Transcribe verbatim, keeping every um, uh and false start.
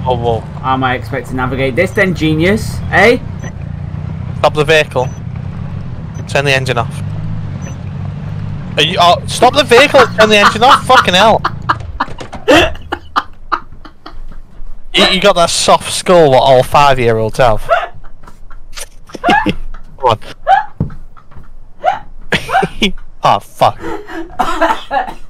Oh, whoa. How am I expect to navigate this then, genius? Eh? Stop the vehicle. Turn the engine off. Are you, oh, stop the vehicle and turn the engine off? Fucking hell. you, you got that soft skull what all five-year-olds have. Come on. Oh, fuck.